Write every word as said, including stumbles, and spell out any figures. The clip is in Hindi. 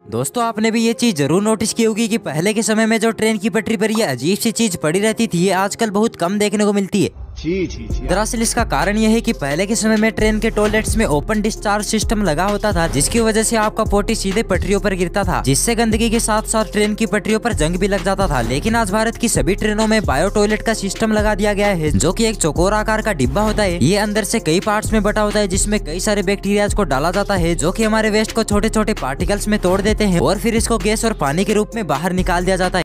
दोस्तों आपने भी ये चीज जरूर नोटिस की होगी कि पहले के समय में जो ट्रेन की पटरी पर ये अजीब सी चीज पड़ी रहती थी, ये आजकल बहुत कम देखने को मिलती है। दरअसल इसका कारण यह है कि पहले के समय में ट्रेन के टॉयलेट्स में ओपन डिस्चार्ज सिस्टम लगा होता था, जिसकी वजह से आपका पोटी सीधे पटरियों पर गिरता था, जिससे गंदगी के साथ साथ ट्रेन की पटरियों पर जंग भी लग जाता था। लेकिन आज भारत की सभी ट्रेनों में बायो टॉयलेट का सिस्टम लगा दिया गया है, जो कि एक चौकोर आकार का डिब्बा होता है। ये अंदर से कई पार्ट्स में बटा होता है, जिसमें कई सारे बैक्टीरियाज को डाला जाता है, जो कि हमारे वेस्ट को छोटे छोटे पार्टिकल्स में तोड़ देते हैं और फिर इसको गैस और पानी के रूप में बाहर निकाल दिया जाता है।